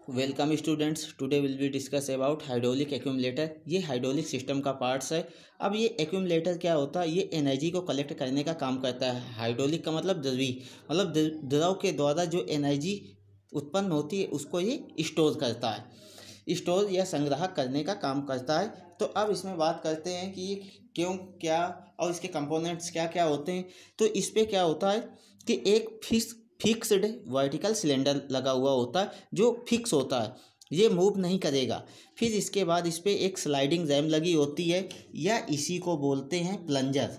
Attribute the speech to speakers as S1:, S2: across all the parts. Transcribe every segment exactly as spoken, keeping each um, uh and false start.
S1: Welcome students, today will be discuss about hydraulic accumulator. ये hydraulic system का parts है। अब ये एक्यूमुलेटर क्या होता है? ये एनर्जी को कलेक्ट करने का काम करता है। हाइड्रोलिक का मतलब द्रवी, मतलब द्रव के द्वारा जो एनर्जी उत्पन्न होती है उसको ये स्टोर करता है, स्टोर या संग्रह करने का काम करता है। तो अब इसमें बात करते हैं कि ये क्यों, क्या और इसके कंपोनेंट्स क्या क्या होते हैं। तो इस पर क्या होता है कि एक फिक्स फिक्स्ड वर्टिकल सिलेंडर लगा हुआ होता है जो फिक्स होता है, ये मूव नहीं करेगा। फिर इसके बाद इस पर एक स्लाइडिंग रैम लगी होती है या इसी को बोलते हैं प्लंजर।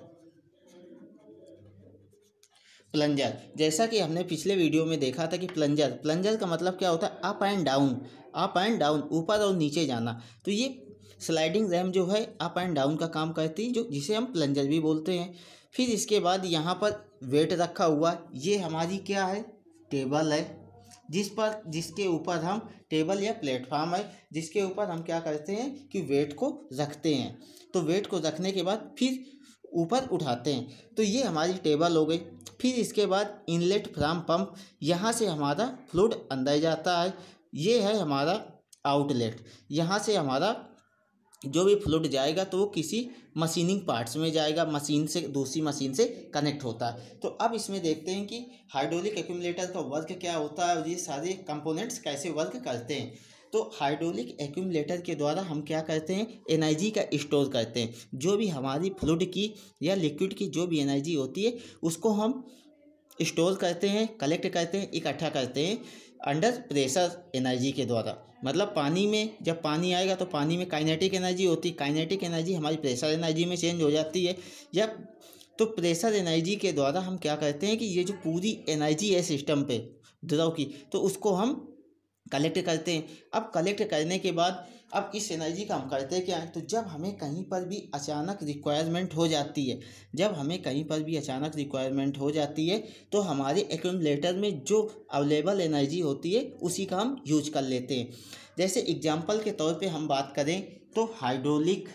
S1: प्लंजर जैसा कि हमने पिछले वीडियो में देखा था कि प्लंजर प्लंजर का मतलब क्या होता है? Up and down, up and down, ऊपर और नीचे जाना। तो ये स्लाइडिंग रैम जो है अप एंड डाउन का काम करती है, जो जिसे हम प्लंजर भी बोलते हैं। फिर इसके बाद यहाँ पर वेट रखा हुआ, ये हमारी क्या है? टेबल है, जिस पर जिसके ऊपर हम टेबल या प्लेटफॉर्म है जिसके ऊपर हम क्या करते हैं कि वेट को रखते हैं। तो वेट को रखने के बाद फिर ऊपर उठाते हैं। तो ये हमारी टेबल हो गई। फिर इसके बाद इनलेट फ्रॉम पंप, यहाँ से हमारा फ्लूइड अंदर जाता है। ये है हमारा आउटलेट, यहाँ से हमारा जो भी फ्लूइड जाएगा तो वो किसी मशीनिंग पार्ट्स में जाएगा, मशीन से दूसरी मशीन से कनेक्ट होता है। तो अब इसमें देखते हैं कि हाइड्रोलिक एक्यूमुलेटर का वर्क क्या होता है और ये सारे कंपोनेंट्स कैसे वर्क करते हैं। तो हाइड्रोलिक एक्यूमुलेटर के द्वारा हम क्या करते हैं? एनर्जी का स्टोर करते हैं। जो भी हमारी फ्लूइड की या लिक्विड की जो भी एनर्जी होती है उसको हम स्टोर करते हैं, कलेक्ट करते हैं, इकट्ठा करते हैं अंडर प्रेशर एनर्जी के द्वारा। मतलब पानी में जब पानी आएगा तो पानी में काइनेटिक एनर्जी होती है, काइनेटिक एनर्जी हमारी प्रेशर एनर्जी में चेंज हो जाती है। या तो प्रेशर एनर्जी के द्वारा हम क्या करते हैं कि ये जो पूरी एनर्जी है सिस्टम पे द्रव की, तो उसको हम कलेक्ट करते हैं। अब कलेक्ट करने के बाद अब इस एनर्जी का हम करते क्या है? तो जब हमें कहीं पर भी अचानक रिक्वायरमेंट हो जाती है, जब हमें कहीं पर भी अचानक रिक्वायरमेंट हो जाती है तो हमारे एक्यूमुलेटर में जो अवेलेबल एनर्जी होती है उसी का हम यूज कर लेते हैं। जैसे एग्जांपल के तौर पे हम बात करें तो hydraulic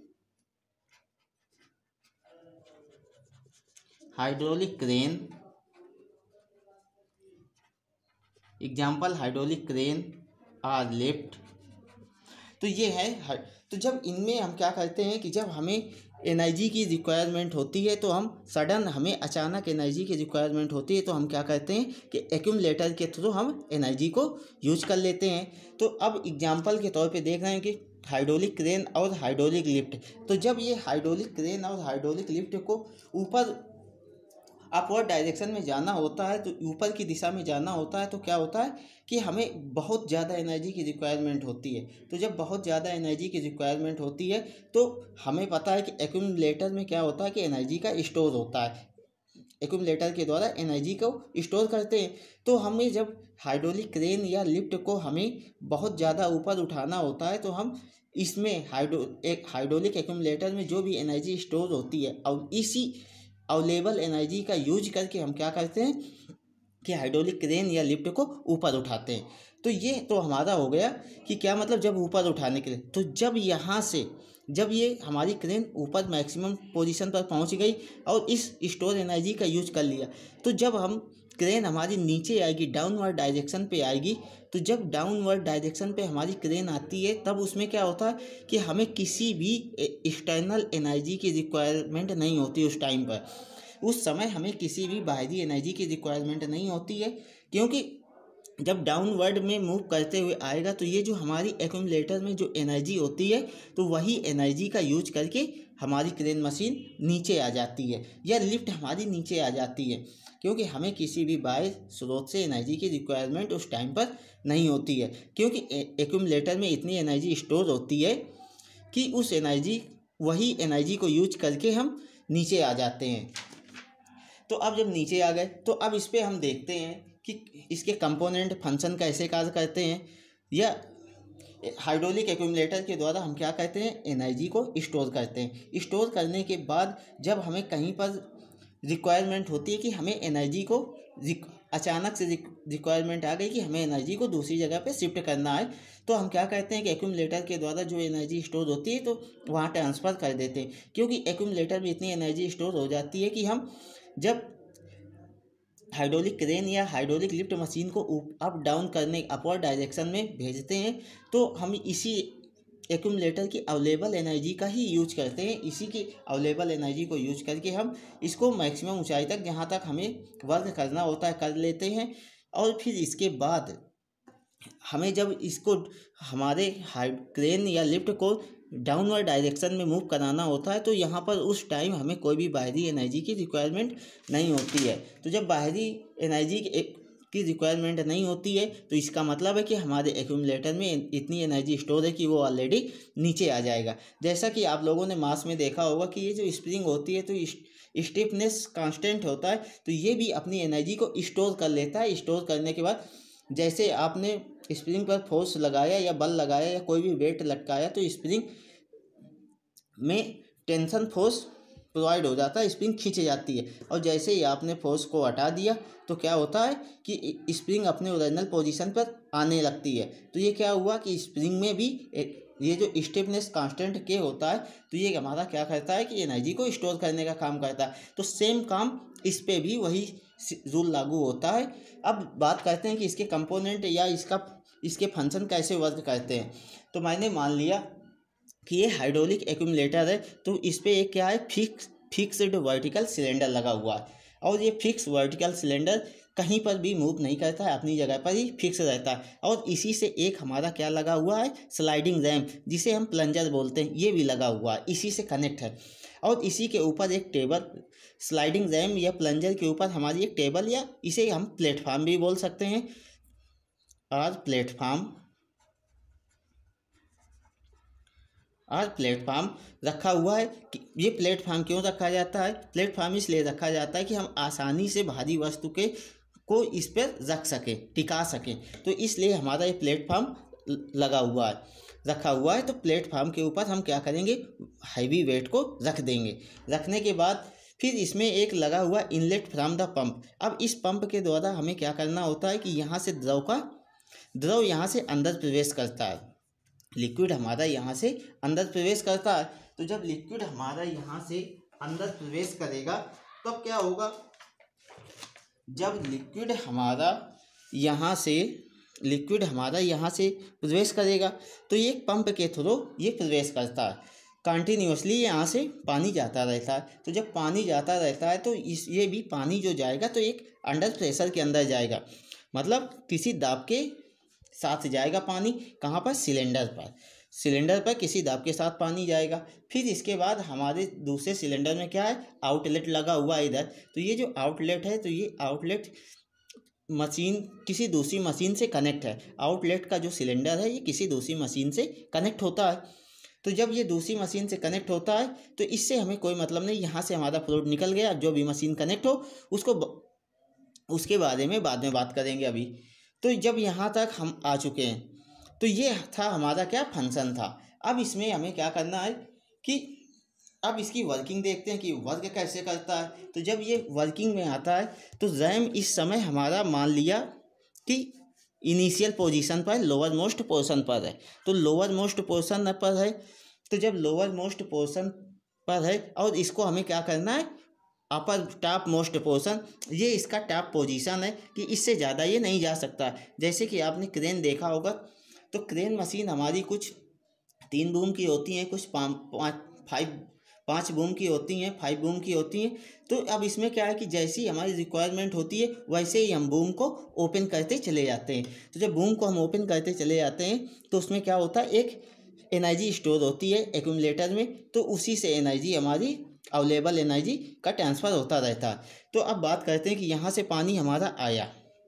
S1: hydraulic crane, example hydraulic crane और लिफ्ट। तो ये है। तो जब इनमें हम क्या करते हैं कि जब हमें एनर्जी की रिक्वायरमेंट होती है तो हम सडन हमें अचानक एनर्जी की रिक्वायरमेंट होती है तो हम क्या करते हैं कि एक्यूमुलेटर के थ्रू हम एनर्जी को यूज कर लेते हैं। तो अब एग्जांपल के तौर पे देख रहे हैं कि हाइड्रोलिक क्रेन और हाइड्रोलिक लिफ्ट। तो जब ये हाइड्रोलिक क्रेन और हाइड्रोलिक लिफ्ट को ऊपर अपवर्ड डायरेक्शन में जाना होता है, तो ऊपर की दिशा में जाना होता है, तो क्या होता है कि हमें बहुत ज़्यादा एनर्जी की रिक्वायरमेंट होती है। तो जब बहुत ज़्यादा एनर्जी की रिक्वायरमेंट होती है तो हमें पता है कि एक्यूमुलेटर में क्या होता है कि एनर्जी का स्टोर होता है, एक्यूमुलेटर के द्वारा एनर्जी को स्टोर करते हैं। तो हमें जब हाइड्रोलिक क्रेन या लिफ्ट को हमें बहुत ज़्यादा ऊपर उठाना होता है तो हम इसमें हाइड्रो एक हाइड्रोलिक एक्यूमुलेटर में जो भी एनर्जी स्टोर होती है और इसी अवेलेबल एनर्जी का यूज करके हम क्या करते हैं कि हाइड्रोलिक क्रेन या लिफ्ट को ऊपर उठाते हैं। तो ये तो हमारा हो गया कि क्या मतलब जब ऊपर उठाने के लिए। तो जब यहाँ से जब ये हमारी क्रेन ऊपर मैक्सिमम पोजीशन पर पहुँच गई और इस स्टोर एनर्जी का यूज कर लिया, तो जब हम क्रेन हमारी नीचे आएगी, डाउनवर्ड डायरेक्शन पे आएगी, तो जब डाउनवर्ड डायरेक्शन पे हमारी क्रेन आती है तब उसमें क्या होता है कि हमें किसी भी एक्सटर्नल एनर्जी की रिक्वायरमेंट नहीं होती उस टाइम पर। उस समय हमें किसी भी बाहरी एनर्जी की रिक्वायरमेंट नहीं होती है, क्योंकि जब डाउनवर्ड में मूव करते हुए आएगा तो ये जो हमारी एक्यूमुलेटर में जो एनर्जी होती है तो वही एनर्जी का यूज करके हमारी क्रेन मशीन नीचे आ जाती है या लिफ्ट हमारी नीचे आ जाती है, क्योंकि हमें किसी भी बाहरी स्रोत से एनर्जी की रिक्वायरमेंट उस टाइम पर नहीं होती है, क्योंकि एक्यूमुलेटर में इतनी एनर्जी स्टोर होती है कि उस एनर्जी वही एनर्जी को यूज करके हम नीचे आ जाते हैं। तो अब जब नीचे आ गए तो अब इस पर हम देखते हैं कि इसके कंपोनेंट फंक्शन कैसे कार्य करते हैं। या हाइड्रोलिक एक्यूमुलेटर के द्वारा हम क्या करते हैं? एनर्जी को स्टोर करते हैं। स्टोर करने के बाद जब हमें कहीं पर रिक्वायरमेंट होती है कि हमें एनर्जी को अचानक से रिक्वायरमेंट आ गई कि हमें एनर्जी को दूसरी जगह पे शिफ्ट करना है, तो हम क्या करते हैं कि एक्यूमुलेटर के द्वारा जो एनर्जी स्टोर होती है तो वहाँ ट्रांसफ़र कर देते हैं, क्योंकि एक्यूमुलेटर में इतनी एनर्जी स्टोर हो जाती है कि हम जब हाइड्रोलिक क्रेन या हाइड्रोलिक लिफ्ट मशीन को अप डाउन करने अपवर्ड डायरेक्शन में भेजते हैं, तो हम इसी एक्यूमुलेटर की अवेलेबल एनर्जी का ही यूज करते हैं। इसी की अवेलेबल एनर्जी को यूज करके हम इसको मैक्सिमम ऊंचाई तक जहाँ तक हमें वर्क करना होता है कर लेते हैं। और फिर इसके बाद हमें जब इसको हमारे हाई क्रेन या लिफ्ट को डाउनवर्ड डायरेक्शन में मूव कराना होता है, तो यहाँ पर उस टाइम हमें कोई भी बाहरी एनर्जी की रिक्वायरमेंट नहीं होती है। तो जब बाहरी एनर्जी की रिक्वायरमेंट नहीं होती है तो इसका मतलब है कि हमारे एक्यूमुलेटर में इतनी एनर्जी स्टोर है कि वो ऑलरेडी नीचे आ जाएगा। जैसा कि आप लोगों ने मास में देखा होगा कि ये जो स्प्रिंग होती है तो स्टिफनेस कांस्टेंट होता है, तो ये भी अपनी एनर्जी को स्टोर कर लेता है। स्टोर करने के बाद जैसे आपने स्प्रिंग पर फोर्स लगाया या बल लगाया या कोई भी वेट लटकाया तो स्प्रिंग में टेंशन फोर्स प्रोवाइड हो जाता है, स्प्रिंग खींच जाती है। और जैसे ही आपने फोर्स को हटा दिया तो क्या होता है कि स्प्रिंग अपने ओरिजिनल पोजीशन पर आने लगती है। तो ये क्या हुआ कि स्प्रिंग में भी ये जो स्टिफनेस कांस्टेंट के होता है तो ये हमारा क्या करता है कि एनर्जी को स्टोर करने का काम करता है। तो सेम काम इस पे भी वही रूल लागू होता है। अब बात करते हैं कि इसके कंपोनेंट या इसका इसके फंक्शन कैसे वर्क करते हैं। तो मैंने मान लिया कि ये हाइड्रोलिक एक्यूमुलेटर है, तो इस पर एक क्या है फिक्स फिक्स्ड वर्टिकल सिलेंडर लगा हुआ है। और ये फिक्स वर्टिकल सिलेंडर कहीं पर भी मूव नहीं करता है, अपनी जगह पर ही फिक्स रहता है। और इसी से एक हमारा क्या लगा हुआ है स्लाइडिंग रैम्प, जिसे हम प्लंजर बोलते हैं, ये भी लगा हुआ है, इसी से कनेक्ट है। और इसी के ऊपर एक टेबल, स्लाइडिंग रैम्प या प्लंजर के ऊपर हमारी एक टेबल या इसे हम प्लेटफार्म भी बोल सकते हैं, और प्लेटफार्म और प्लेटफार्म रखा हुआ है। कि ये प्लेटफार्म क्यों रखा जाता है? प्लेटफार्म इसलिए रखा जाता है कि हम आसानी से भारी वस्तु के को इस पर रख सकें, टिका सकें, तो इसलिए हमारा ये प्लेटफार्म लगा हुआ है रखा हुआ है। तो प्लेटफार्म के ऊपर हम क्या करेंगे, हैवी वेट को रख देंगे। रखने के बाद फिर इसमें एक लगा हुआ इनलेट फ्रॉम द पंप। अब इस पंप के द्वारा हमें क्या करना होता है कि यहाँ से द्रव का द्रव यहाँ से अंदर प्रवेश करता है, लिक्विड हमारा यहाँ से अंदर प्रवेश करता है। तो जब लिक्विड हमारा यहाँ से अंदर प्रवेश करेगा तब तो क्या होगा, जब लिक्विड हमारा यहाँ से लिक्विड हमारा यहाँ से प्रवेश करेगा तो ये पंप के थ्रू ये प्रवेश करता है, कंटिन्यूसली यहाँ से पानी जाता रहता है। तो जब पानी जाता रहता है तो इस ये भी पानी जो जाएगा तो एक अंडर प्रेशर के अंदर जाएगा, मतलब किसी दाब के साथ जाएगा पानी। कहाँ पर? सिलेंडर पर सिलेंडर पर किसी दाब के साथ पानी जाएगा। फिर इसके बाद हमारे दूसरे सिलेंडर में क्या है, आउटलेट लगा हुआ है इधर। तो ये जो आउटलेट है तो ये आउटलेट मशीन किसी दूसरी मशीन से कनेक्ट है। आउटलेट का जो सिलेंडर है ये किसी दूसरी मशीन से कनेक्ट होता है। तो जब ये दूसरी मशीन से कनेक्ट होता है तो इससे हमें कोई मतलब नहीं, यहाँ से हमारा फ्लूइड निकल गया। जो भी मशीन कनेक्ट हो उसको उसके बारे में बाद में बात करेंगे अभी। तो जब यहाँ तक हम आ चुके हैं तो ये था हमारा क्या फंक्शन था। अब इसमें हमें क्या करना है कि अब इसकी वर्किंग देखते हैं कि वर्क कैसे करता है। तो जब ये वर्किंग में आता है तो रैम इस समय हमारा मान लिया कि इनिशियल पोजीशन पर लोअर मोस्ट पोर्शन पर है। तो लोअर मोस्ट पोर्शन पर है, तो जब लोअर मोस्ट पोर्शन पर है और इसको हमें क्या करना है अपर टॉप मोस्ट पोर्शन, ये इसका टॉप पोजीशन है कि इससे ज़्यादा ये नहीं जा सकता। जैसे कि आपने क्रेन देखा होगा तो क्रेन मशीन हमारी कुछ तीन बूम की होती हैं, कुछ पाँच फाइव पाँच बूम की होती हैं, फाइव बूम की होती हैं। तो अब इसमें क्या है कि जैसी हमारी रिक्वायरमेंट होती है वैसे ही हम बूम को ओपन करते चले जाते हैं। तो जब बूम को हम ओपन करते चले जाते हैं तो उसमें क्या होता है, एक एनर्जी स्टोर होती है एक्यूमुलेटर में, तो उसी से एनर्जी हमारी अवेलेबल एनर्जी का ट्रांसफ़र होता रहता है। तो अब बात करते हैं कि यहाँ से पानी हमारा आया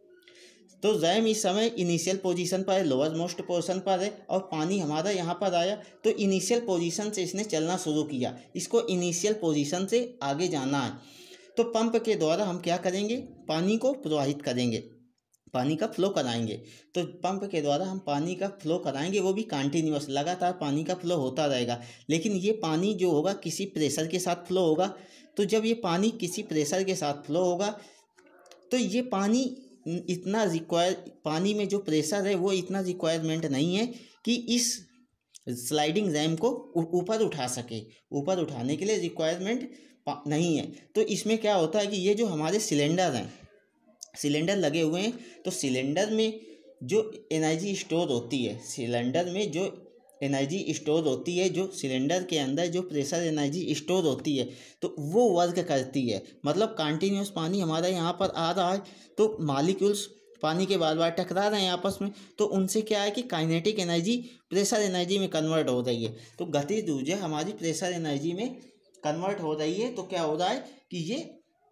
S1: तो रैम इस समय इनिशियल पोजीशन पर है, लोअर मोस्ट पोर्शन पर है, और पानी हमारा यहाँ पर आया तो इनिशियल पोजीशन से इसने चलना शुरू किया। इसको इनिशियल पोजीशन से आगे जाना है तो पंप के द्वारा हम क्या करेंगे, पानी को प्रवाहित करेंगे, पानी का फ्लो कराएंगे। तो पंप के द्वारा हम पानी का फ्लो कराएंगे, वो भी कंटिन्यूअस, लगातार पानी का फ्लो होता रहेगा। लेकिन ये पानी जो होगा किसी प्रेशर के साथ फ्लो होगा। तो जब ये पानी किसी प्रेशर के साथ फ्लो होगा तो ये पानी इतना रिक्वायर पानी में जो प्रेशर है वो इतना रिक्वायरमेंट नहीं है कि इस स्लाइडिंग रैम को ऊपर उठा सके। ऊपर उठाने के लिए रिक्वायरमेंट नहीं है। तो इसमें क्या होता है कि ये जो हमारे सिलेंडर हैं सिलेंडर लगे हुए हैं, तो सिलेंडर में जो एनर्जी स्टोर होती है, सिलेंडर में जो एनर्जी स्टोर होती है, जो सिलेंडर के अंदर जो प्रेशर एनर्जी स्टोर होती है, तो वो वर्क करती है। मतलब कंटिन्यूस पानी हमारा यहाँ पर आ रहा है, तो मॉलिक्यूल्स पानी के बार बार टकरा रहे हैं आपस में, तो उनसे क्या है कि काइनेटिक एनर्जी प्रेशर एनर्जी में कन्वर्ट हो रही है। तो गतिज ऊर्जा हमारी प्रेशर एनर्जी में कन्वर्ट हो रही है। तो क्या हो रहा है कि ये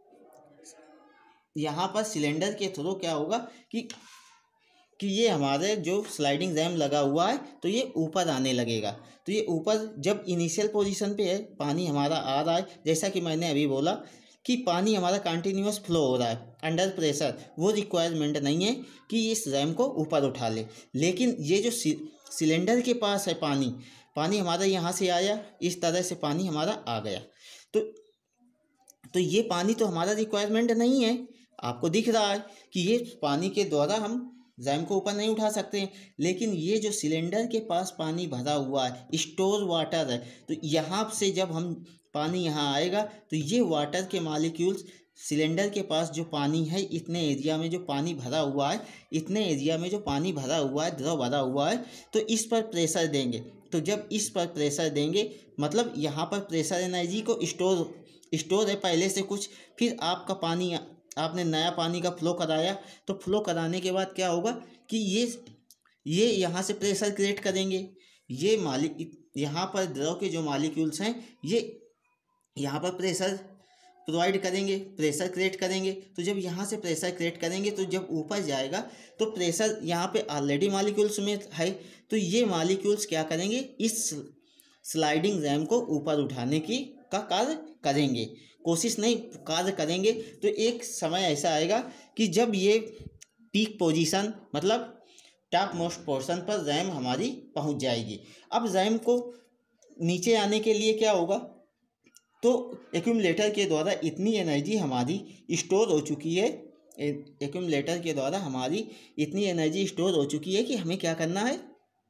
S1: यहाँ पर सिलेंडर के थ्रू क्या होगा कि कि ये हमारे जो स्लाइडिंग रैम लगा हुआ है, तो ये ऊपर आने लगेगा। तो ये ऊपर जब इनिशियल पोजीशन पे है, पानी हमारा आ रहा है, जैसा कि मैंने अभी बोला कि पानी हमारा कंटिन्यूअस फ्लो हो रहा है अंडर प्रेशर, वो रिक्वायरमेंट नहीं है कि इस रैम को ऊपर उठा ले। लेकिन ये जो सिलेंडर के पास है पानी पानी हमारा यहाँ से आया, इस तरह से पानी हमारा आ गया, तो तो ये पानी तो हमारा रिक्वायरमेंट नहीं है। आपको दिख रहा है कि ये पानी के द्वारा हम रैम को ऊपर नहीं उठा सकते हैं। लेकिन ये जो सिलेंडर के पास पानी भरा हुआ है, स्टोर वाटर है, तो यहाँ से जब हम पानी यहाँ आएगा, तो ये वाटर के मॉलिक्यूल्स सिलेंडर के पास जो पानी है, इतने एरिया में जो पानी भरा हुआ है, इतने एरिया में जो पानी भरा हुआ है, द्रव भरा हुआ है, तो इस पर प्रेशर देंगे। तो जब इस पर प्रेशर देंगे, मतलब यहाँ पर प्रेशर एनर्जी को स्टोर स्टोर है पहले से कुछ, फिर आपका पानी आपने नया पानी का फ्लो कराया, तो फ्लो कराने के बाद क्या होगा कि ये ये यहाँ से प्रेशर क्रिएट करेंगे। ये मालिक यहाँ पर द्रव के जो मॉलिक्यूल्स हैं, ये यहाँ पर प्रेशर प्रोवाइड करेंगे, प्रेशर क्रिएट करेंगे। तो जब यहाँ से प्रेशर क्रिएट करेंगे, तो जब ऊपर जाएगा, तो प्रेशर यहाँ पे ऑलरेडी मॉलिक्यूल्स में है, तो ये मॉलिक्यूल्स क्या करेंगे, इस स्लाइडिंग रैम को ऊपर उठाने की का कार्य करेंगे, कोशिश नहीं कार्य करेंगे। तो एक समय ऐसा आएगा कि जब ये पीक पोजीशन, मतलब टॉप मोस्ट पोर्शन पर रैम हमारी पहुंच जाएगी। अब रैम को नीचे आने के लिए क्या होगा, तो एक्यूमुलेटर के द्वारा इतनी एनर्जी हमारी स्टोर हो चुकी है, एक्यूमुलेटर के द्वारा हमारी इतनी एनर्जी स्टोर हो चुकी है कि हमें क्या करना है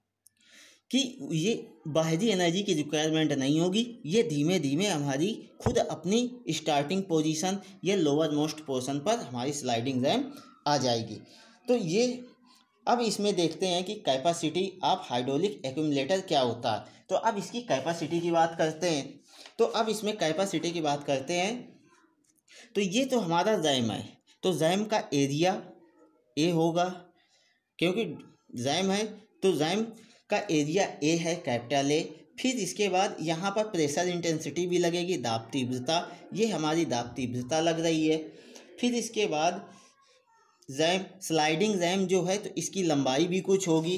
S1: कि ये बाहरी एनर्जी की रिक्वायरमेंट नहीं होगी। ये धीमे धीमे हमारी खुद अपनी स्टार्टिंग पोजीशन या लोअर मोस्ट पोर्शन पर हमारी स्लाइडिंग रैम आ जाएगी। तो ये अब इसमें देखते हैं कि कैपेसिटी ऑफ हाइड्रोलिक एक्यूमुलेटर क्या होता है। तो अब इसकी कैपेसिटी की बात करते हैं। तो अब इसमें कैपेसिटी की बात करते हैं। तो ये तो हमारा रैम है, तो रैम का एरिया ए होगा, क्योंकि रैम है तो रैम का एरिया ए है, कैपिटल ए। फिर इसके बाद यहाँ पर प्रेशर इंटेंसिटी भी लगेगी, दाब तीव्रता, ये हमारी दाब तीव्रता लग रही है। फिर इसके बाद रैम, स्लाइडिंग रैम जो है, तो इसकी लंबाई भी कुछ होगी।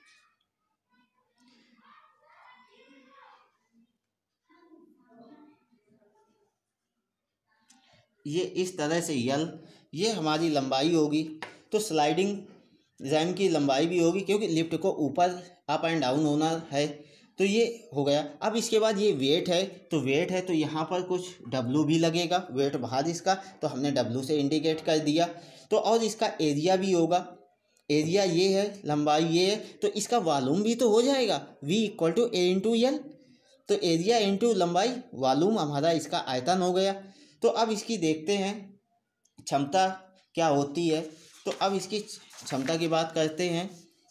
S1: ये इस तरह से यल, ये हमारी लंबाई होगी। तो स्लाइडिंग रैम की लंबाई भी होगी, क्योंकि लिफ्ट को ऊपर अप एंड डाउन होना है, तो ये हो गया। अब इसके बाद ये वेट है, तो वेट है तो यहाँ पर कुछ डब्लू भी लगेगा, वेट बाहर इसका, तो हमने डब्लू से इंडिकेट कर दिया। तो और इसका एरिया भी होगा, एरिया ये है, लंबाई ये है, तो इसका वॉल्यूम भी तो हो जाएगा, V equal to A into L. तो एरिया इंटू लंबाई, वॉल्यूम हमारा इसका आयतन हो गया। तो अब इसकी देखते हैं क्षमता क्या होती है। तो अब इसकी क्षमता की बात करते हैं।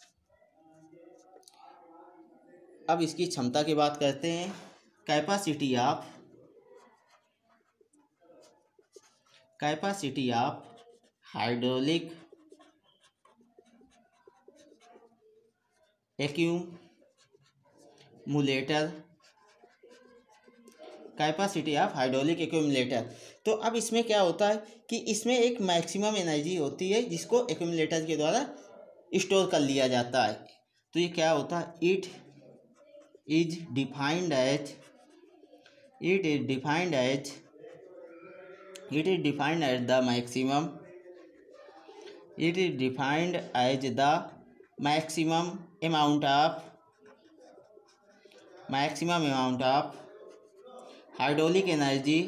S1: अब इसकी क्षमता की बात करते हैं। Capacity of capacity of hydraulic accumulator, capacity of hydraulic accumulator. तो अब इसमें क्या होता है कि इसमें एक मैक्सिमम एनर्जी होती है, जिसको एक्यूमुलेटर के द्वारा स्टोर कर लिया जाता है। तो ये क्या होता है, it is defined as it is defined as it is defined as the maximum it is defined as the maximum amount of maximum amount of hydraulic energy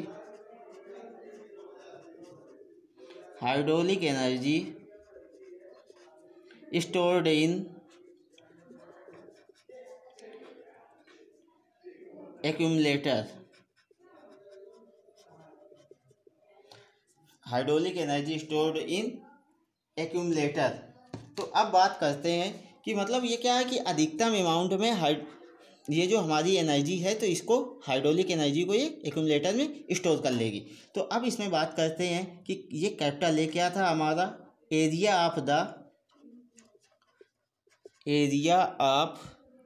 S1: hydraulic energy stored in accumulator hydraulic energy stored in accumulator. तो अब बात करते हैं कि मतलब ये क्या है कि अधिकतम अमाउंट में हाइड ये जो हमारी एनर्जी है तो इसको हाइड्रोलिक एनर्जी को ये एक्यूमुलेटर में स्टोर कर लेगी। तो अब इसमें बात करते हैं कि ये कैपिटल ए क्या था हमारा, area of the area of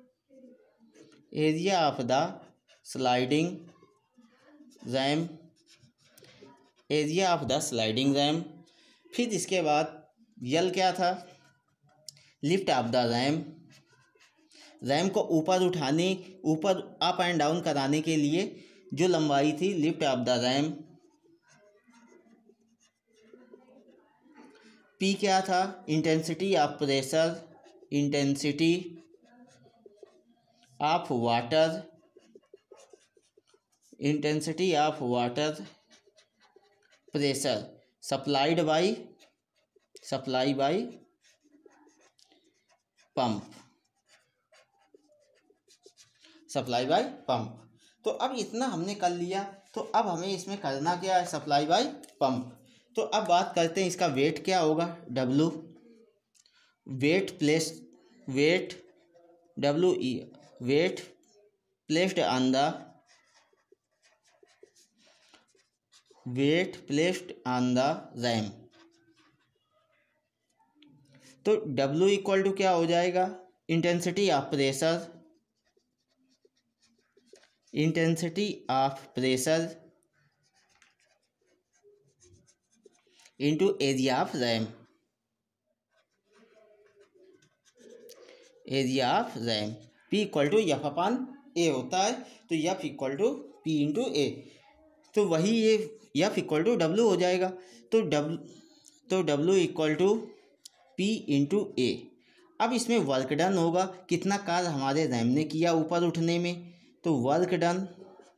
S1: area of the sliding ram area of the sliding ram. फिर इसके बाद यल क्या था, lift of the ram, ram को ऊपर उठाने ऊपर अप एंड डाउन कराने के लिए जो लंबाई थी, lift of the ram. P क्या था, intensity of pressure, intensity of water, intensity of water pressure supplied by supply by pump supply by pump. तो अब इतना हमने कर लिया, तो अब हमें इसमें करना क्या है, सप्लाई बाय पंप। तो अब बात करते हैं इसका वेट क्या होगा, W, weight place weight W E weight placed on the weight placed on the ram. तो डब्लू इक्वल टू क्या हो जाएगा, intensity of pressure intensity of pressure into area of ram area of ram. P equal to F upon A होता है, तो F equal to P into A. तो वही ये एफ इक्वल टू डब्लू हो जाएगा। तो डब्लू तो W equal to P into A. अब इसमें वर्क डन होगा, कितना कार्य हमारे रैम ने किया ऊपर उठने में, तो work done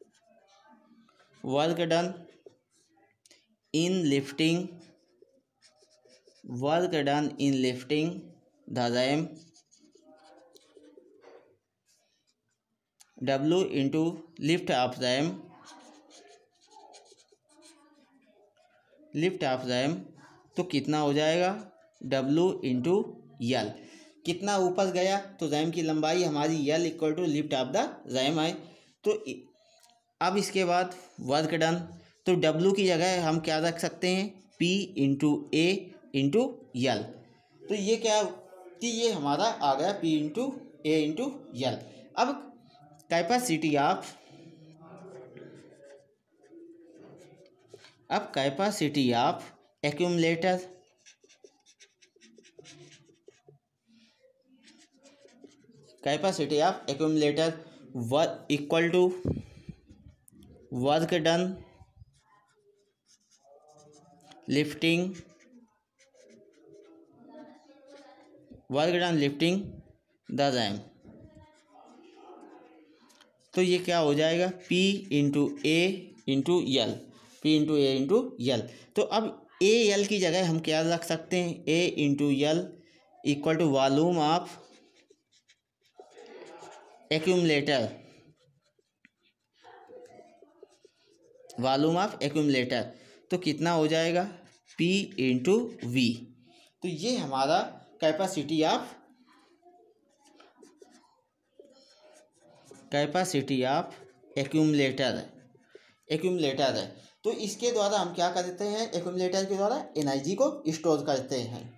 S1: work done in lifting work done in lifting the ram W into lift of ram lift of ram. तो कितना हो जाएगा, डब्लू इंटू यल। कितना ऊपर गया, तो रैम की लंबाई हमारी L equal to lift of the ram है। तो अब इसके बाद वर्क डन, तो डब्लू की जगह हम क्या रख सकते हैं, P into A into L. तो ये क्या कि ये हमारा आ गया P into A into L. अब कैपेसिटी ऑफ अब capacity of accumulator capacity of accumulator work equal to work done lifting work done lifting the ram. तो ये क्या हो जाएगा, P into A into L P into A into L. तो अब ए यल की जगह हम क्या रख सकते हैं, A into L equal to volume of accumulator volume of accumulator. तो कितना हो जाएगा, P इंटू वी। तो ये हमारा capacity of capacity of accumulator accumulator है। तो इसके द्वारा हम क्या करते हैं, एक्यूमुलेटर के द्वारा एनर्जी को स्टोर करते हैं।